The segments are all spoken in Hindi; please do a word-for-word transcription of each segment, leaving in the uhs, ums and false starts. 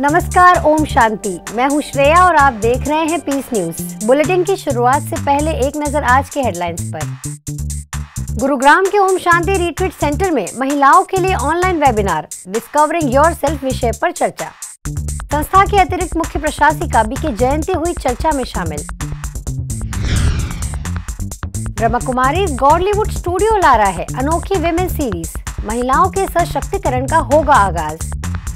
नमस्कार, ओम शांति। मैं हूं श्रेया और आप देख रहे हैं पीस न्यूज। बुलेटिन की शुरुआत से पहले एक नजर आज के हेडलाइंस पर। गुरुग्राम के ओम शांति रिट्रीट सेंटर में महिलाओं के लिए ऑनलाइन वेबिनार डिस्कवरिंग योरसेल्फ विषय पर चर्चा। संस्था के अतिरिक्त मुख्य प्रशासिका बीके जयंती हुई चर्चा में शामिल। ब्रह्मा कुमारी गॉडलीवुड स्टूडियो ला रहा है अनोखी विमेन सीरीज। महिलाओं के सशक्तिकरण का होगा आगाज।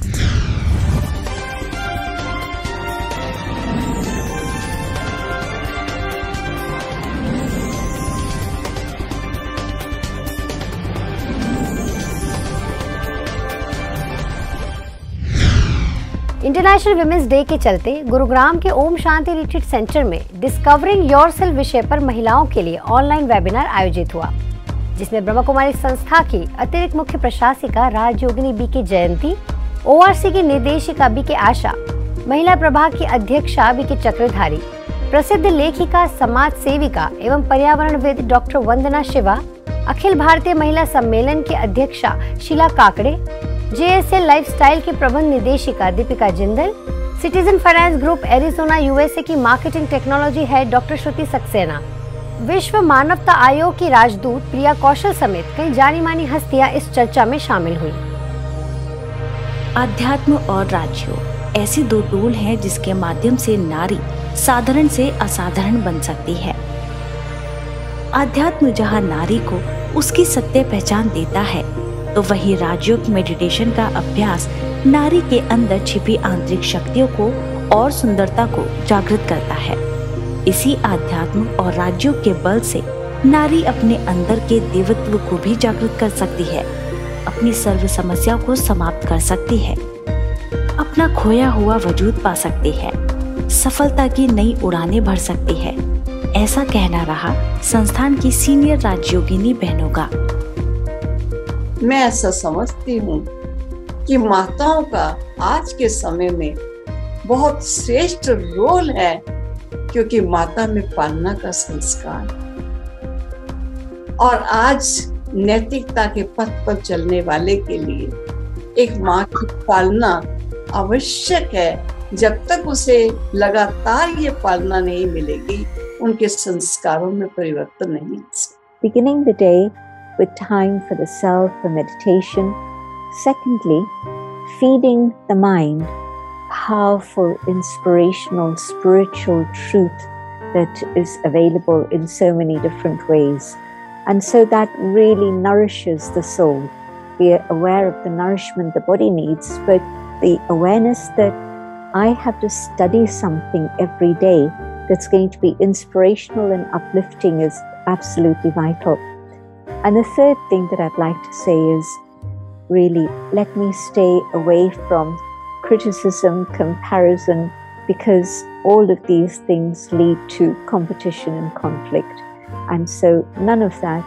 इंटरनेशनल विमेंस डे के चलते गुरुग्राम के ओम शांति रिट्रीट सेंटर में डिस्कवरिंग योरसेल्फ विषय पर महिलाओं के लिए ऑनलाइन वेबिनार आयोजित हुआ, जिसमें ब्रह्मा कुमारी संस्था की अतिरिक्त मुख्य प्रशासिका राजयोगिनी बीके जयंती, ओआरसी की निर्देशिका बीके आशा, महिला प्रभाग की अध्यक्षा बीके चक्रधारी, प्रसिद्ध लेखिका, समाज सेविका एवं पर्यावरणविद डॉक्टर वंदना शिवा, अखिल भारतीय महिला सम्मेलन की अध्यक्षा शीला काकड़े, जेएसएल लाइफस्टाइल की प्रबंध निदेशिका Deepika Jindal, citizen finance group Arizona USA की marketing technology head doctor Shruti Saxena, विश्व मानवता आयोग की राजदूत प्रिया कौशल समेत कई जानी मानी हस्तियां इस चर्चा में शामिल हुई। अध्यात्म और राजयोग ऐसे दो टूल हैं जिसके माध्यम से नारी साधारण से असाधारण बन सकती है। अध्यात्म जहां नारी को उसकी सत्य पहचान देता है, तो वही राजयोग मेडिटेशन का अभ्यास नारी के अंदर छिपी आंतरिक शक्तियों को और सुंदरता को जागृत करता है। इसी आध्यात्म और राजयोग के बल से नारी अपने अंदर के देवत्व को भी जागृत कर सकती है, अपनी सर्व समस्याओं को समाप्त कर सकती है, अपना खोया हुआ वजूद पा सकती है, सफलता की नई उड़ानें भर सकती है। ऐसा कहना रहा संस्थान की सीनियर राजयोगिनी बहनों का। मैं ऐसा समझती हूँ कि माताओं का आज के समय में बहुत श्रेष्ठ रोल है, क्योंकि माता में पालना का संस्कार और आज नैतिकता के पथ पर चलने वाले के लिए एक माँ की पालना आवश्यक है। जब तक उसे लगातार ये पालना नहीं मिलेगी, उनके संस्कारों में परिवर्तन नहीं आ सकता। Beginning the day with time for the self, for meditation. Secondly, feeding the mind powerful, inspirational, spiritual truth that is available in so many different ways. And so that really nourishes the soul. We are aware of the nourishment the body needs, but the awareness that I have to study something every day that's going to be inspirational and uplifting is absolutely vital. And the third thing that I'd like to say is, really, let me stay away from criticism, comparison, because all of these things lead to competition and conflict. And so none of that.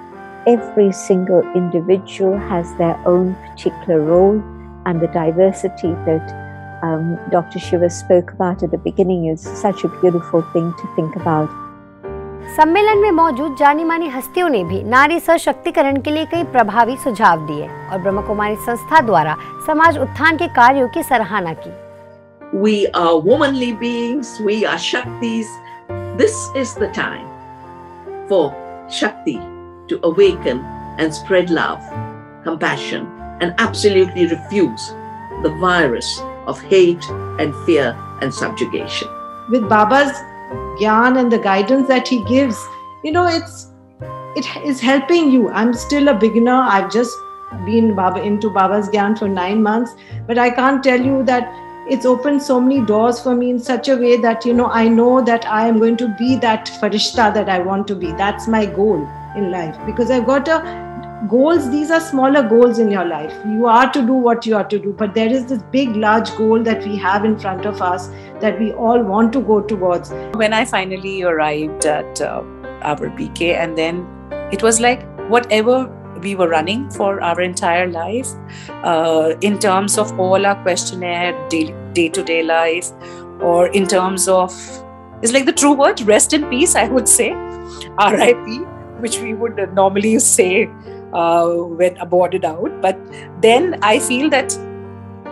Every single individual has their own particular role, and the diversity that um, Doctor Shiva spoke about at the beginning is such a beautiful thing to think about. सम्मेलन में मौजूद जानी मानी हस्तियों ने भी नारी सशक्तिकरण के लिए कई प्रभावी सुझाव दिए और ब्रह्मा कुमारी संस्था द्वारा समाज उत्थान के कार्यों की सराहना की। We are womanly beings, we are Shaktis. This is the time for Shakti to awaken and spread love, compassion, and absolutely refuse the virus of hate and fear and subjugation. With Baba's Gyan and the guidance that he gives, you know, it's it is helping you. I'm still a beginner. I've just been Baba into Baba's Gyan for nine months, but I can't tell you that it's opened so many doors for me in such a way that, you know, I know that I am going to be that farishta that I want to be. That's my goal in life, because I've got a goals. These are smaller goals in your life. You are to do what you are to do, but there is this big, large goal that we have in front of us that we all want to go towards. When I finally arrived at uh, our B K, and then it was like whatever we were running for our entire life, uh, in terms of all our questionnaire, day, day-to-day life, or in terms of, it's like the true word, rest in peace, I would say, R I P, which we would normally say uh, when aborted out. But then I feel that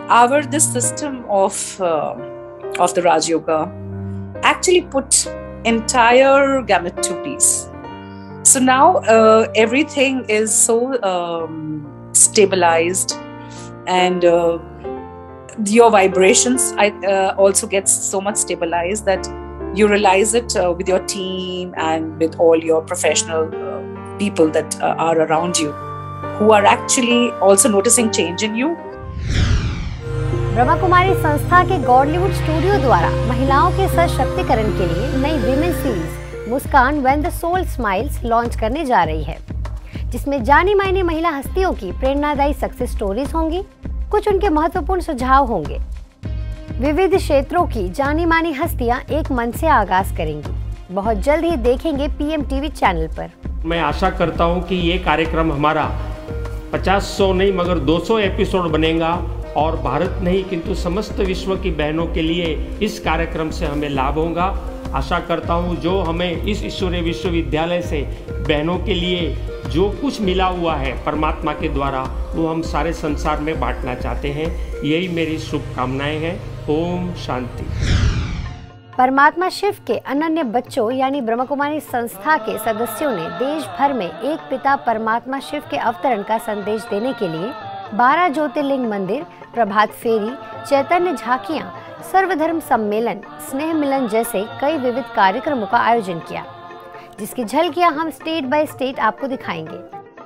our this system of uh, of the Raj Yoga actually put entire gamut to peace. So now uh, everything is so um, stabilized, and uh, your vibrations I, uh, also gets so much stabilized that you realize it uh, with your team and with all your professional uh, people that uh, are around you, who are actually also noticing change in you. Brahma Kumari संस्था के गॉडलीवुड स्टूडियो द्वारा महिलाओं के सशक्तिकरण के लिए नई women series Muskaan when the soul smiles launch करने जा रही है, जिसमें जानी मानी महिला हस्तियों की प्रेरणादायी सक्सेस स्टोरीज होंगी। कुछ उनके महत्वपूर्ण सुझाव होंगे। विविध क्षेत्रों की जानी मानी हस्तियां एक मन से आगाज करेंगी। बहुत जल्द ही देखेंगे पीएम टीवी चैनल पर। मैं आशा करता हूं कि ये कार्यक्रम हमारा पचास सौ नहीं मगर दो सौ एपिसोड बनेगा और भारत नहीं किंतु समस्त विश्व की बहनों के लिए इस कार्यक्रम से हमें लाभ होगा। आशा करता हूं जो हमें इस ईश्वरीय विश्वविद्यालय से बहनों के लिए जो कुछ मिला हुआ है परमात्मा के द्वारा, वो हम सारे संसार में बांटना चाहते हैं। यही मेरी शुभकामनाएं हैं। ओम शांति। परमात्मा शिव के अनन्य बच्चों यानी ब्रह्मा कुमारी संस्था के सदस्यों ने देश भर में एक पिता परमात्मा शिव के अवतरण का संदेश देने के लिए बारह ज्योतिर्लिंग मंदिर, प्रभात फेरी, चैतन्य झांकियां, सर्वधर्म सम्मेलन, स्नेह मिलन जैसे कई विविध कार्यक्रमों का आयोजन किया, जिसकी झलकियां हम स्टेट बाय स्टेट आपको दिखाएंगे।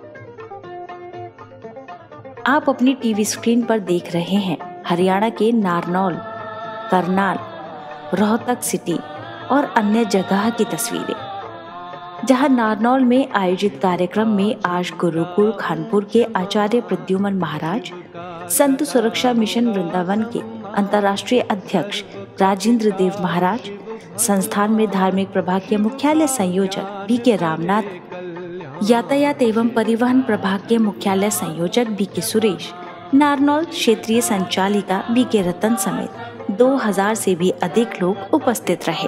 आप अपनी टीवी स्क्रीन पर देख रहे हैं हरियाणा के नारनौल, करनाल, रोहतक सिटी और अन्य जगह की तस्वीरें, जहां नारनौल में आयोजित कार्यक्रम में आज गुरुकुल खानपुर के आचार्य प्रद्युमन महाराज, संत सुरक्षा मिशन वृंदावन के अंतर्राष्ट्रीय अध्यक्ष राजेंद्र देव महाराज, संस्थान में धार्मिक प्रभाग के मुख्यालय संयोजक बी के रामनाथ, यातायात एवं परिवहन प्रभाग के मुख्यालय संयोजक बी के सुरेश, नारनौल क्षेत्रीय संचालिका बी के रतन समेत दो हज़ार से भी अधिक लोग उपस्थित रहे।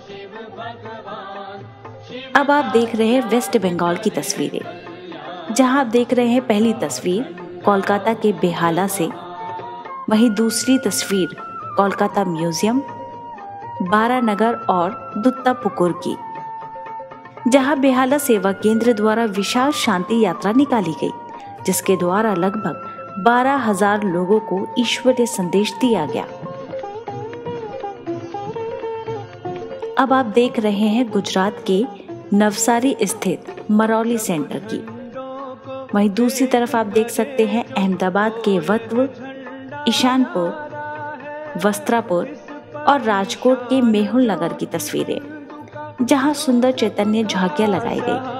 अब आप देख रहे हैं वेस्ट बंगाल की तस्वीरें, जहां आप देख रहे हैं पहली तस्वीर कोलकाता के बेहाला से, वहीं दूसरी तस्वीर कोलकाता म्यूजियम, बारानगर और दुत्तापुकुर की, जहां बेहाला सेवा केंद्र द्वारा विशाल शांति यात्रा निकाली गई, जिसके द्वारा लगभग बारह हजार लोगों को ईश्वरीय संदेश दिया गया। अब आप देख रहे हैं गुजरात के नवसारी स्थित मरौली सेंटर की, वहीं दूसरी तरफ आप देख सकते हैं अहमदाबाद के वत्व, ईशानपुर, वस्त्रापुर और राजकोट के मेहुल नगर की तस्वीरें, जहां सुंदर चैतन्य झांकियां लगाई गई।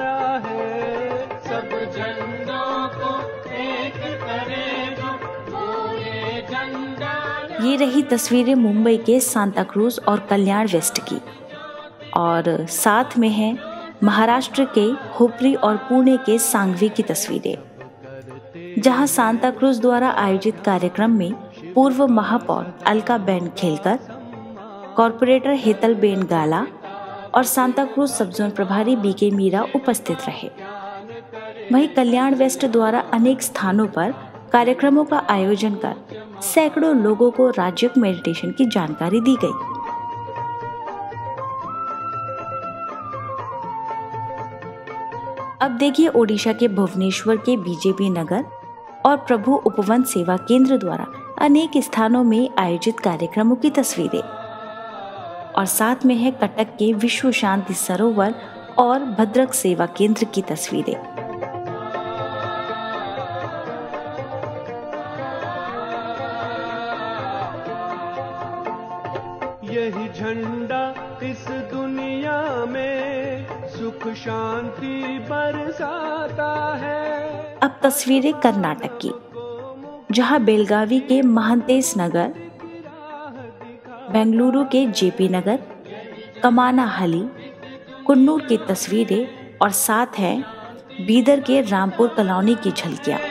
ये रही तस्वीरें मुंबई के सांता क्रूज और कल्याण वेस्ट की, और साथ में है महाराष्ट्र के हुपरी और पुणे के सांगवी की तस्वीरें, जहां सांता क्रूज द्वारा आयोजित कार्यक्रम में पूर्व महापौर अलका बेन खेलकर, कॉर्पोरेटर हेतल बेन गाला और सांता क्रूज सब जोन प्रभारी बी के मीरा उपस्थित रहे। वहीं कल्याण वेस्ट द्वारा अनेक स्थानों पर कार्यक्रमों का आयोजन कर सैकड़ों लोगों को राजयोग मेडिटेशन की जानकारी दी गई। अब देखिए ओडिशा के भुवनेश्वर के बीजेपी नगर और प्रभु उपवन सेवा केंद्र द्वारा अनेक स्थानों में आयोजित कार्यक्रमों की तस्वीरें, और साथ में है कटक के विश्व शांति सरोवर और भद्रक सेवा केंद्र की तस्वीरें। यही झंडा इस दुनिया में सुख शांति बरसाता है। अब तस्वीरें कर्नाटक की, जहां बेलगावी के महंतेस नगर, बेंगलुरु के जेपी नगर, कमानाहली, कुन्नूर की तस्वीरें, और साथ है बीदर के रामपुर कॉलोनी की झलकियां।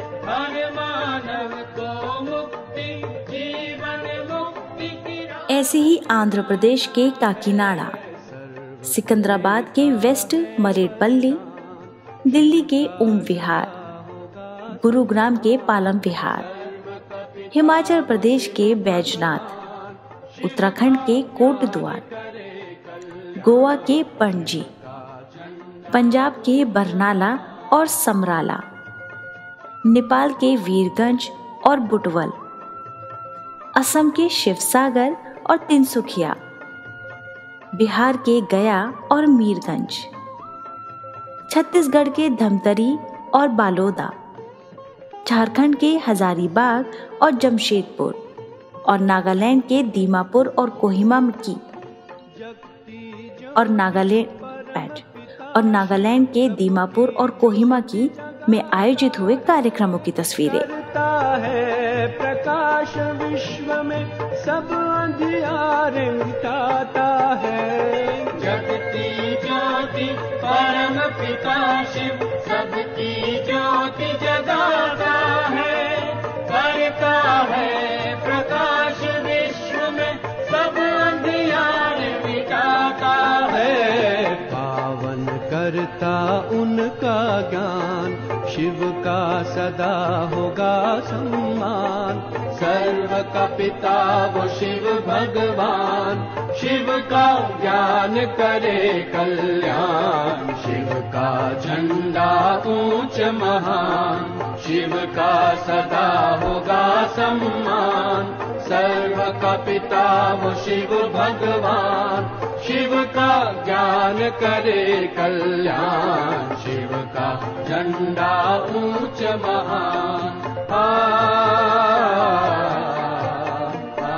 ऐसे ही आंध्र प्रदेश के काकीनाडा, सिकंदराबाद के वेस्ट मरेडपल्ली, दिल्ली के ओम विहार, गुरुग्राम के पालम विहार, हिमाचल प्रदेश के बैजनाथ, उत्तराखंड के कोटद्वार, गोवा के पणजी, पंजाब के बरनाला और समराला, नेपाल के वीरगंज और बुटवल, असम के शिवसागर और तिनसुकिया, बिहार के गया और मीरगंज, छत्तीसगढ़ के धमतरी और बालोदा, झारखंड के हजारीबाग और जमशेदपुर और नागालैंड के दीमापुर और कोहिमा की और नागालैंड और नागालैंड के दीमापुर और कोहिमा की में आयोजित हुए कार्यक्रमों की तस्वीरें। है प्रकाश विश्व में सब अंधियारे मिटाता है। जगती ज्योति परम पिता शिव सबकी ज्योति जगाता है। करता है प्रकाश विश्व में सब अंधियारे मिटाता है। पावन करता उनका ज्ञान, शिव का सदा होगा सम्मान। सर्व का पिता वो शिव भगवान, शिव का ज्ञान करे कल्याण। शिव का झंडा ऊंच महान, शिव का सदा होगा सम्मान। सर्व का पिता वो शिव भगवान, शिव का ज्ञान करे कल्याण। शिव का झंडा ऊंच महान। आ, आ,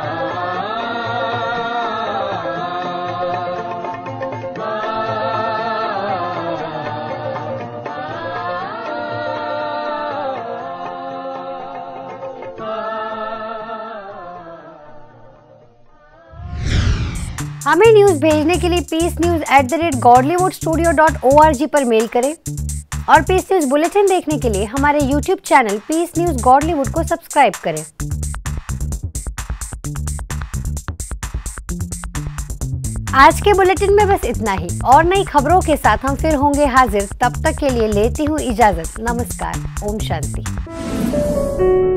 हमें न्यूज भेजने के लिए peace news at the rate Godlywood studio dot O R G पर मेल करें और पीस न्यूज बुलेटिन देखने के लिए हमारे YouTube channel peace news Godlywood को सब्सक्राइब करें। आज के बुलेटिन में बस इतना ही। और नई खबरों के साथ हम फिर होंगे हाजिर। तब तक के लिए लेती हूँ इजाजत। नमस्कार। ओम शांति।